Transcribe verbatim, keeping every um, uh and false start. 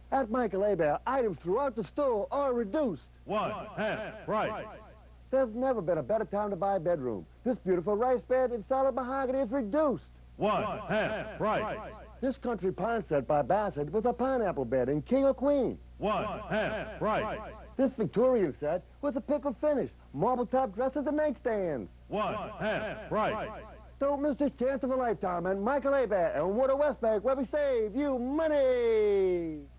At Michael Hebert, items throughout the store are reduced. One half price. There's never been a better time to buy a bedroom. This beautiful rice bed in solid mahogany is reduced. One half price. This country pine set by Bassett with a pineapple bed in king or queen. One half price. This Victorian set with a pickle finish, marble top dressers and nightstands. One half price. Don't miss this chance of a lifetime at Michael Hebert and Water West Bank, where we save you money.